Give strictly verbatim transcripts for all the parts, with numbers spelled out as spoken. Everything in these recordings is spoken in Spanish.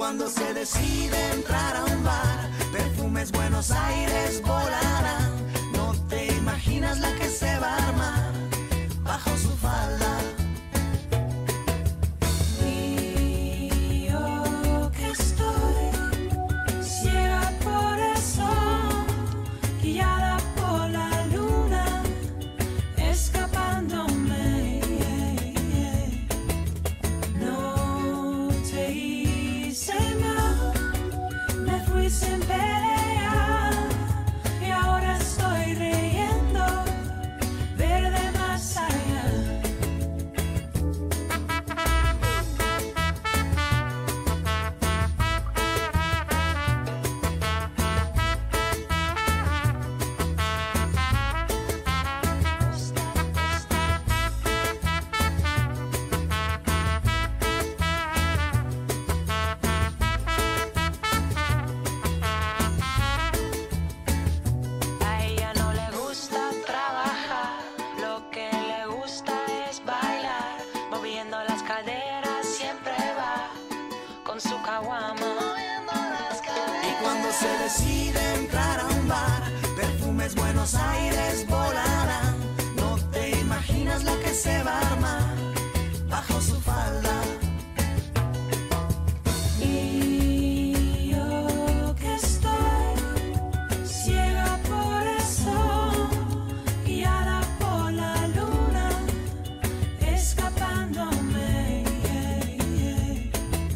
cuando se decide entrar a un bar, perfumes Buenos Aires volarán. No te imaginas la que se va a armar bajo su falda. Y yo que estoy ciega por el sol, guiada por la luna, escapándome. No te hice mal, me fui sin pelear, y ahora estoy riendo, verde más allá. A ella no le gusta trabajar, lo que le gusta es bailar, moviendo las caderas siempre va con su caguama. Y cuando se decide entrar a un bar, perfumes Buenos Aires volarán. No te imaginas la que se va a armar bajo su falda. Y yo que estoy ciega por el sol, guiada por la luna, escapándome.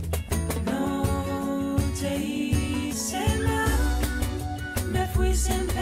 No te hice mal, me fui sin